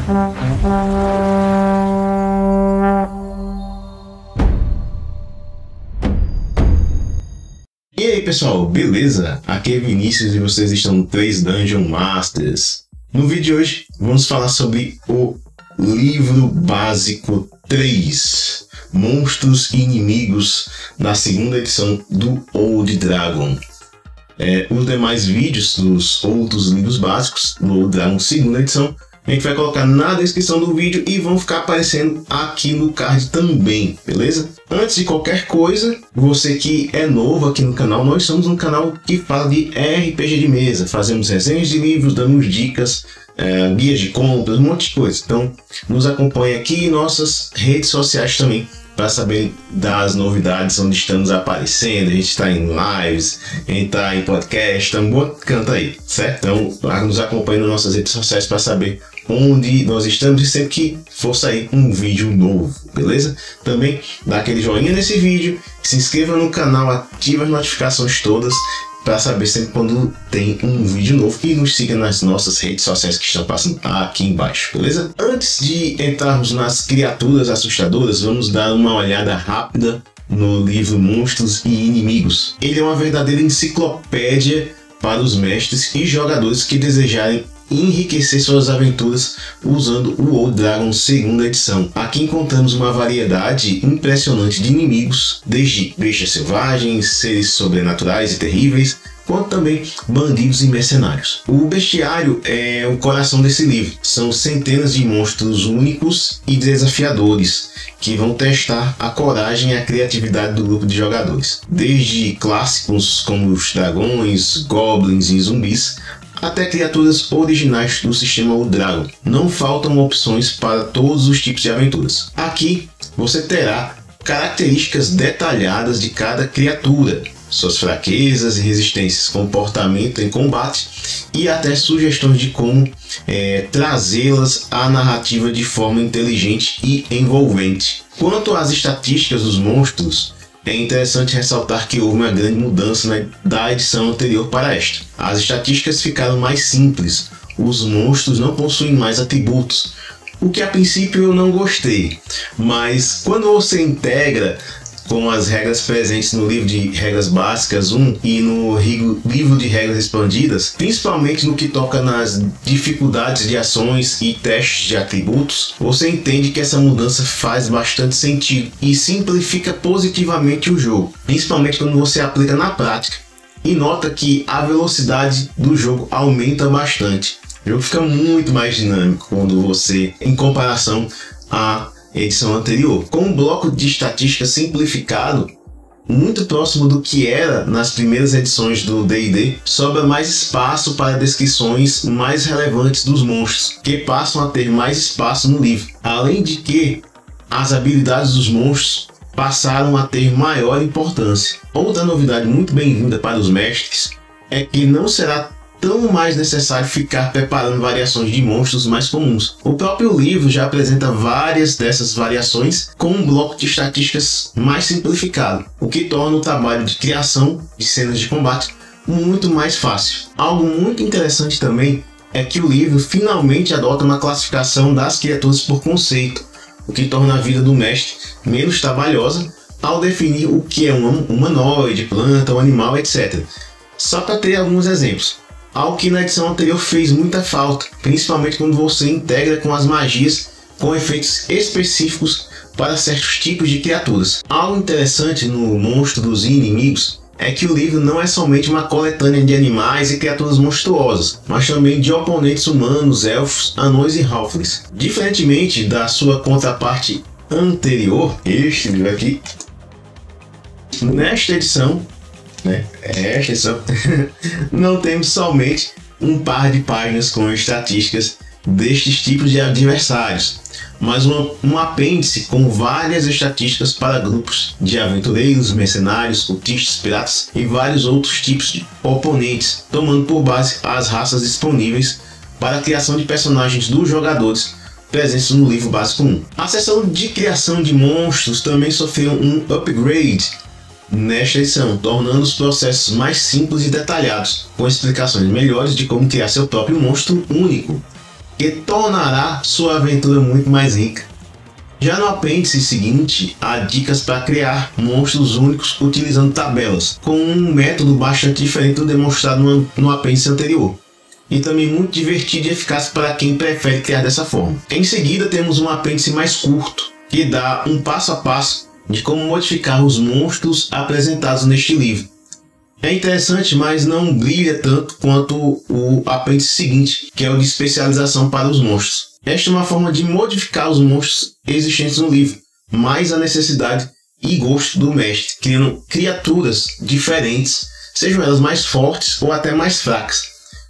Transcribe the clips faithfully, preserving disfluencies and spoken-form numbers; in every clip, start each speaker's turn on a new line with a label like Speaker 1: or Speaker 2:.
Speaker 1: E aí pessoal, beleza? Aqui é Vinícius e vocês estão no três Dungeon Masters. No vídeo de hoje vamos falar sobre o livro básico três, Monstros e Inimigos, da segunda edição do Old Dragon. É, os demais vídeos dos outros livros básicos do Old Dragon segunda edição a gente vai colocar na descrição do vídeo e vão ficar aparecendo aqui no card também, beleza? Antes de qualquer coisa, você que é novo aqui no canal, nós somos um canal que fala de R P G de mesa. Fazemos resenhas de livros, damos dicas, é, guias de compras, um monte de coisa. Então, nos acompanhe aqui em nossas redes sociais também, para saber das novidades, onde estamos aparecendo. A gente está em lives, a gente está em podcast, está um bom canto aí, certo? Então, nos acompanhe nas nossas redes sociais para saber onde nós estamos e sempre que for sair um vídeo novo, beleza? Também dá aquele joinha nesse vídeo, se inscreva no canal, ative as notificações todas para saber sempre quando tem um vídeo novo e nos siga nas nossas redes sociais que estão passando aqui embaixo, beleza? Antes de entrarmos nas criaturas assustadoras, vamos dar uma olhada rápida no livro Monstros e Inimigos. Ele é uma verdadeira enciclopédia para os mestres e jogadores que desejarem enriquecer suas aventuras usando o Old Dragon segunda edição. Aqui encontramos uma variedade impressionante de inimigos, desde bestas selvagens, seres sobrenaturais e terríveis, quanto também bandidos e mercenários. O bestiário é o coração desse livro. São centenas de monstros únicos e desafiadores que vão testar a coragem e a criatividade do grupo de jogadores. Desde clássicos como os dragões, goblins e zumbis, até criaturas originais do sistema Old Dragon. Não faltam opções para todos os tipos de aventuras. Aqui você terá características detalhadas de cada criatura, suas fraquezas e resistências, comportamento em combate e até sugestões de como é, trazê-las à narrativa de forma inteligente e envolvente. Quanto às estatísticas dos monstros, é interessante ressaltar que houve uma grande mudança né, da edição anterior para esta. As estatísticas ficaram mais simples, os monstros não possuem mais atributos, o que a princípio eu não gostei, mas quando você integra com as regras presentes no livro de regras básicas um e no livro de regras expandidas, principalmente no que toca nas dificuldades de ações e testes de atributos, você entende que essa mudança faz bastante sentido e simplifica positivamente o jogo, principalmente quando você aplica na prática e nota que a velocidade do jogo aumenta bastante. O jogo fica muito mais dinâmico quando você, em comparação a edição anterior, com um bloco de estatística simplificado, muito próximo do que era nas primeiras edições do D e D, sobra mais espaço para descrições mais relevantes dos monstros, que passam a ter mais espaço no livro. Além de que as habilidades dos monstros passaram a ter maior importância. Outra novidade muito bem-vinda para os mestres é que não será tão mais necessário ficar preparando variações de monstros mais comuns. O próprio livro já apresenta várias dessas variações com um bloco de estatísticas mais simplificado, o que torna o trabalho de criação de cenas de combate muito mais fácil. Algo muito interessante também é que o livro finalmente adota uma classificação das criaturas por conceito, o que torna a vida do mestre menos trabalhosa ao definir o que é um humanoide, planta, um animal, etcétera. Só para ter alguns exemplos. Algo que na edição anterior fez muita falta, principalmente quando você integra com as magias com efeitos específicos para certos tipos de criaturas. Algo interessante no Monstros e Inimigos é que o livro não é somente uma coletânea de animais e criaturas monstruosas, mas também de oponentes humanos, elfos, anões e halflings. Diferentemente da sua contraparte anterior, este livro aqui, nesta edição Né? Esta edição não temos somente um par de páginas com estatísticas destes tipos de adversários, mas uma, um apêndice com várias estatísticas para grupos de aventureiros, mercenários, cultistas, piratas e vários outros tipos de oponentes, tomando por base as raças disponíveis para a criação de personagens dos jogadores presentes no livro básico um. A seção de criação de monstros também sofreu um upgrade nesta edição, tornando os processos mais simples e detalhados, com explicações melhores de como criar seu próprio monstro único. que tornará sua aventura muito mais rica. Já no apêndice seguinte, há dicas para criar monstros únicos utilizando tabelas, com um método bastante diferente do demonstrado no, no apêndice anterior, e também muito divertido e eficaz para quem prefere criar dessa forma. Em seguida, temos um apêndice mais curto, que dá um passo a passo de como modificar os monstros apresentados neste livro. É interessante, mas não brilha tanto quanto o apêndice seguinte, que é o de especialização para os monstros. Esta é uma forma de modificar os monstros existentes no livro, mais a necessidade e gosto do mestre, criando criaturas diferentes, sejam elas mais fortes ou até mais fracas.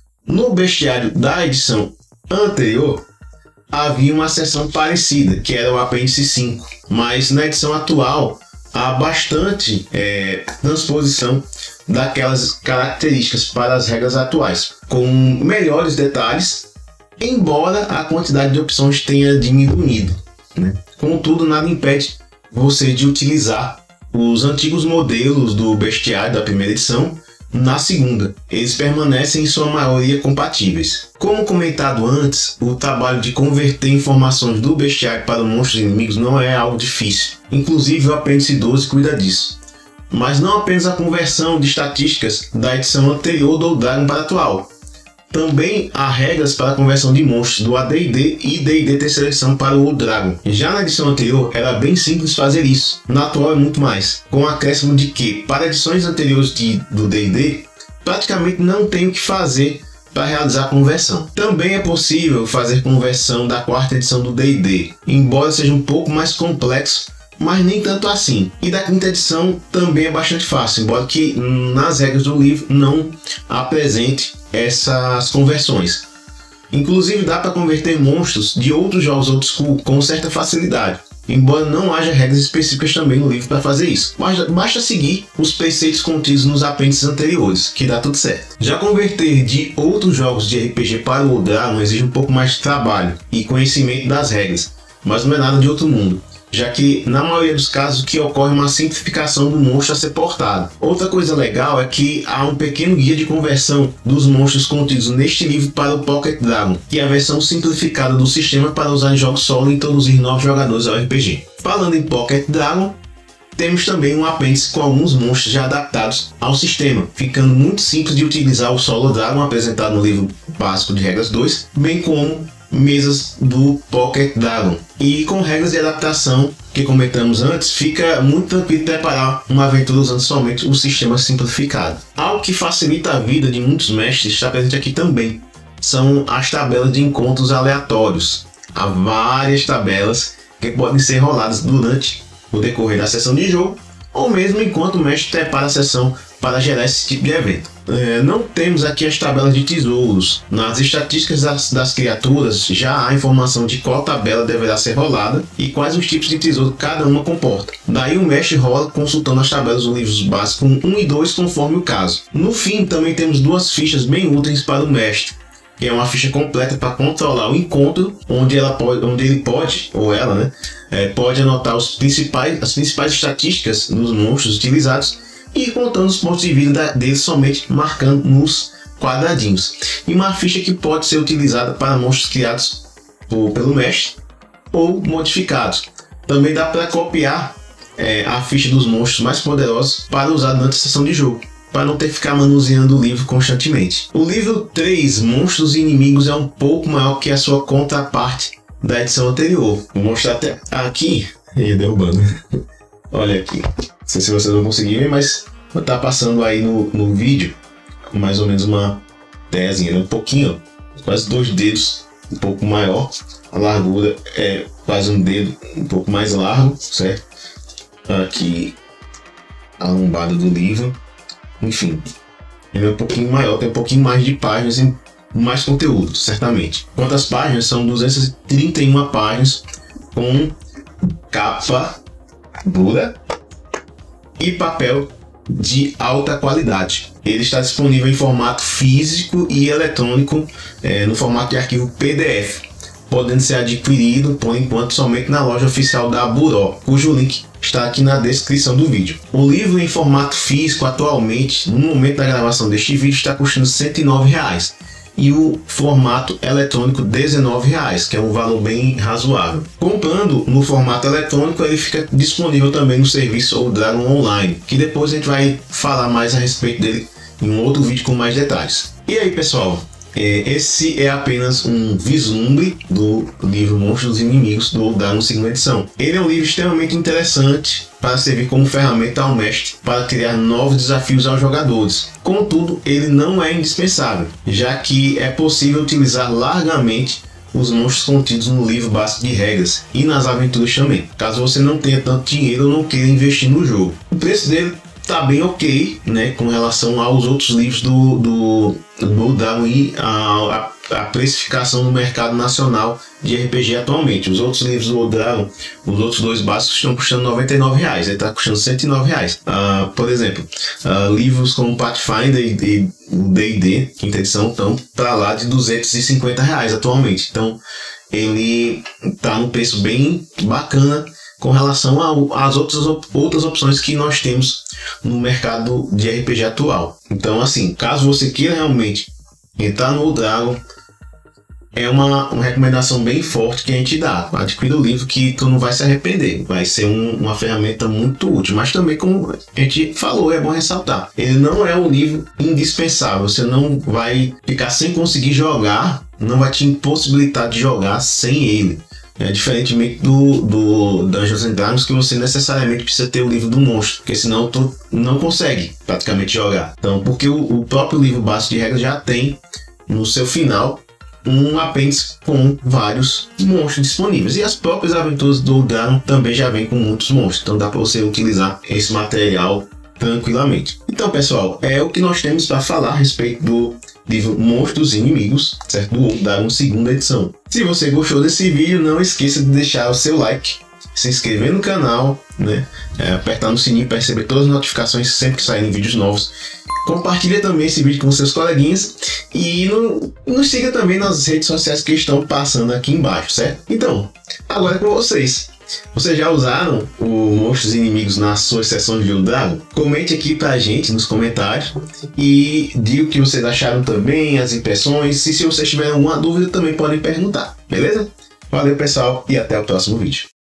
Speaker 1: No bestiário da edição anterior, havia uma seção parecida, que era o apêndice cinco, mas na edição atual há bastante é, transposição daquelas características para as regras atuais, com melhores detalhes, embora a quantidade de opções tenha diminuído, né? Contudo, nada impede você de utilizar os antigos modelos do bestiário da primeira edição na segunda. Eles permanecem em sua maioria compatíveis. Como comentado antes, o trabalho de converter informações do bestiário para monstros inimigos não é algo difícil. Inclusive o apêndice doze cuida disso. Mas não apenas a conversão de estatísticas da edição anterior do Dragon para a atual. Também há regras para a conversão de monstros do A D e D e D e D terceira edição para o Dragon. Já na edição anterior era bem simples fazer isso, na atual é muito mais, com o acréscimo de que, para edições anteriores de, do D e D, praticamente não tem o que fazer para realizar a conversão. Também é possível fazer conversão da quarta edição do D e D, embora seja um pouco mais complexo, mas nem tanto assim. E da quinta edição também é bastante fácil, embora que nas regras do livro não apresente essas conversões. Inclusive dá para converter monstros de outros jogos old school com certa facilidade, embora não haja regras específicas também no livro para fazer isso. Mas basta seguir os preceitos contidos nos apêndices anteriores, que dá tudo certo. Já converter de outros jogos de R P G para o Dragon exige um pouco mais de trabalho e conhecimento das regras, mas não é nada de outro mundo, já que na maioria dos casos que ocorre uma simplificação do monstro a ser portado. Outra coisa legal é que há um pequeno guia de conversão dos monstros contidos neste livro para o Pocket Dragon, que é a versão simplificada do sistema para usar em jogos solo e introduzir novos jogadores ao R P G. Falando em Pocket Dragon, temos também um apêndice com alguns monstros já adaptados ao sistema, ficando muito simples de utilizar o Solo Dragon apresentado no livro básico de regras dois, bem como mesas do Pocket Dragon. E com regras de adaptação que comentamos antes, fica muito tranquilo preparar uma aventura usando somente o sistema simplificado. Algo que facilita a vida de muitos mestres está presente aqui também. São as tabelas de encontros aleatórios. Há várias tabelas que podem ser roladas durante o decorrer da sessão de jogo, ou mesmo enquanto o mestre prepara a sessão para gerar esse tipo de evento. É, não temos aqui as tabelas de tesouros. Nas estatísticas das, das criaturas já há informação de qual tabela deverá ser rolada e quais os tipos de tesouro cada uma comporta. Daí o mestre rola consultando as tabelas dos livros básicos um e dois conforme o caso. No fim também temos duas fichas bem úteis para o mestre, que é uma ficha completa para controlar o encontro, onde, ela pode, onde ele pode, ou ela, né, é, pode anotar os principais, as principais estatísticas dos monstros utilizados e contando os pontos de vida deles somente marcando nos quadradinhos. E uma ficha que pode ser utilizada para monstros criados por, pelo mestre ou modificados. Também dá para copiar é, a ficha dos monstros mais poderosos para usar durante a sessão de jogo, para não ter que ficar manuseando o livro constantemente. O livro três, Monstros e Inimigos, é um pouco maior que a sua contraparte da edição anterior. Vou mostrar até aqui. E derrubando. Olha aqui. Não sei se vocês vão conseguir ver, mas tá passando aí no, no vídeo mais ou menos uma teiazinha, né? Um pouquinho, quase dois dedos, um pouco maior. A largura é quase um dedo, um pouco mais largo, certo? Aqui a lombada do livro. Enfim, ele é um pouquinho maior, tem um pouquinho mais de páginas e mais conteúdo, certamente. Quantas páginas? São duzentas e trinta e uma páginas com capa dura e papel de alta qualidade. Ele está disponível em formato físico e eletrônico, é, no formato de arquivo P D F, podendo ser adquirido por enquanto somente na loja oficial da Buró, cujo link está aqui na descrição do vídeo. O livro em formato físico atualmente, no momento da gravação deste vídeo, está custando cento e nove reais, e o formato eletrônico dezenove reais, que é um valor bem razoável. Comprando no formato eletrônico, ele fica disponível também no serviço Old Dragon Online, que depois a gente vai falar mais a respeito dele em um outro vídeo com mais detalhes. E aí, pessoal, esse é apenas um vislumbre do livro Monstros dos Inimigos do Old Dragon segunda edição. Ele é um livro extremamente interessante para servir como ferramenta ao mestre para criar novos desafios aos jogadores. Contudo, ele não é indispensável, já que é possível utilizar largamente os monstros contidos no livro básico de regras e nas aventuras também, caso você não tenha tanto dinheiro ou não queira investir no jogo. O preço dele tá bem ok, né, com relação aos outros livros do, do, do Old Dragon e a, a, a precificação no mercado nacional de R P G atualmente. Os outros livros do Old Dragon, os outros dois básicos, estão custando noventa e nove reais, ele está custando cento e nove reais. Uh, por exemplo, uh, livros como Pathfinder e o D e D, quinta edição, estão para lá de duzentos e cinquenta reais atualmente. Então ele está num preço bem bacana com relação às outras, outras opções que nós temos no mercado de R P G atual. Então, assim, caso você queira realmente entrar no Old Dragon, é uma, uma recomendação bem forte que a gente dá. Adquira o livro que tu não vai se arrepender. Vai ser um, uma ferramenta muito útil. Mas também, como a gente falou, é bom ressaltar, ele não é um livro indispensável. Você não vai ficar sem conseguir jogar, não vai te impossibilitar de jogar sem ele. É, diferentemente do, do Dungeons and Dragons, que você necessariamente precisa ter o livro do monstro, porque senão tu não consegue praticamente jogar. Então, porque o, o próprio livro básico de regras já tem no seu final um apêndice com vários monstros disponíveis, e as próprias aventuras do Old Dragon também já vêm com muitos monstros, então dá para você utilizar esse material tranquilamente. Então, pessoal, é o que nós temos para falar a respeito do livro Monstros e Inimigos, certo? Do Old Dragon segunda edição. Se você gostou desse vídeo, não esqueça de deixar o seu like, se inscrever no canal, né? É, apertar no sininho para receber todas as notificações sempre que saírem vídeos novos. Compartilha também esse vídeo com seus coleguinhas e no, nos siga também nas redes sociais que estão passando aqui embaixo, certo? Então, agora é com vocês. Vocês já usaram o Monstros e Inimigos nas suas sessões de Old Dragon? Comente aqui pra gente nos comentários e diga o que vocês acharam também, as impressões. E se vocês tiverem alguma dúvida também podem perguntar, beleza? Valeu, pessoal, e até o próximo vídeo.